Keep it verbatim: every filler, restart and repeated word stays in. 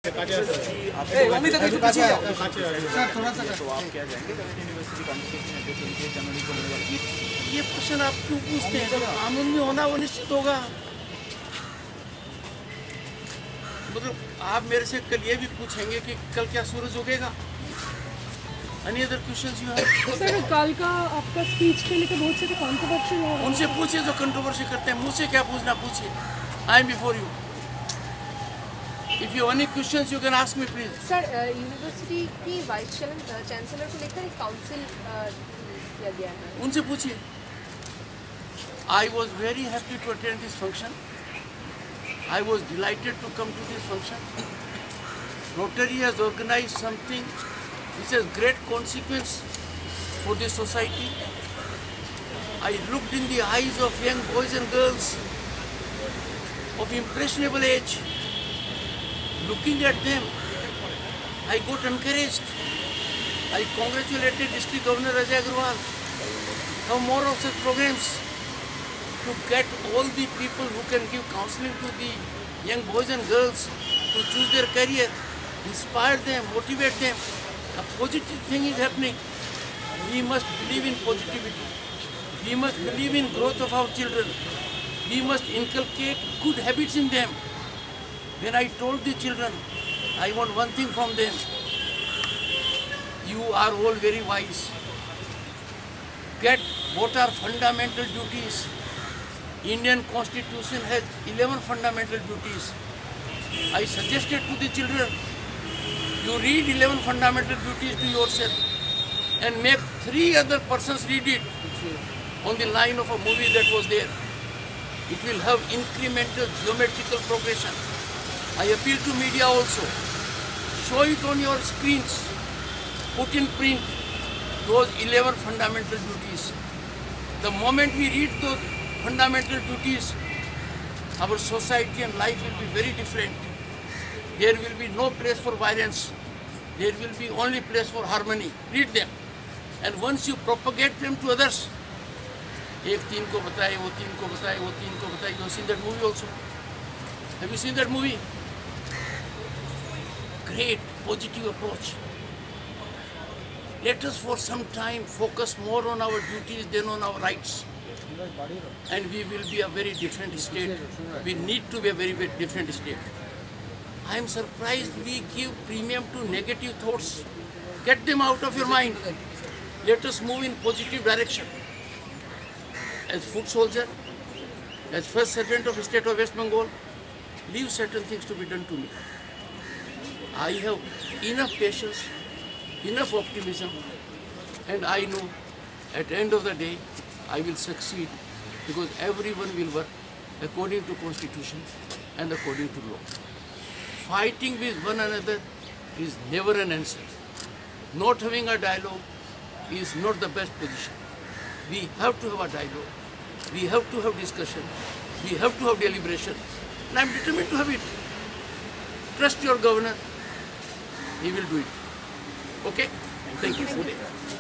ये क्वेश्चन आप क्यों पूछते हैं? जब कानून में होना वो निश्चित होगा। मतलब आप मेरे से कल ये भी पूछेंगे कि कल क्या सूरज उगेगा? Any other questions you have? Sir कल का आपका स्पीच के लिए बहुत से कंट्रोवर्शियल हो रहा है। उनसे पूछिए जो कंट्रोवर्सी करते हैं, मुझसे क्या पूछना पूछिए। I am before you. If you have any questions, you can ask me, please. Sir university की वाइस चांसलर को लेकर एक काउंसिल किया गया है, उनसे पूछिए। I was very happy to attend this function. I was delighted to come to this function. Rotary has organized something which has great consequence for the society. I looked in the eyes of young boys and girls of impressionable age. Looking at them, I got encouraged. I congratulated District Governor Ajay Agrawal. Have more of such programs to get all the people who can give counseling to the young boys and girls to choose their career, inspire them, motivate them. A positive thing is happening. We must believe in positivity. We must believe in growth of our children. We must inculcate good habits in them. When I told the children, I want one thing from them. You are all very wise. Get what are fundamental duties. Indian Constitution has eleven fundamental duties. I suggested to the children, you read eleven fundamental duties to yourself and make three other persons read it on the line of a movie that was there. It will have incremental geometrical progression. I appeal to media also. Show it on your screens. Put in print those eleven fundamental duties. The moment we read those fundamental duties, our society and life will be very different. There will be no place for violence. There will be only place for harmony. Read them. And once you propagate them to others, एक तीन को बताए, वो तीन को बताए, वो तीन को बताए. You have seen that movie also? Have you seen that movie? Great positive approach. Let us for some time focus more on our duties than on our rights. And we will be a very different state. We need to be a very, very different state. I am surprised we give premium to negative thoughts. Get them out of your mind. Let us move in positive direction. As foot soldier, as first sergeant of the state of West Bengal, leave certain things to be done to me. I have enough patience, enough optimism, and I know at the end of the day, I will succeed because everyone will work according to Constitution and according to law. Fighting with one another is never an answer. Not having a dialogue is not the best position. We have to have a dialogue. We have to have discussion. We have to have deliberation. And I am determined to have it. Trust your governor. He will do it. Okay? Thank you.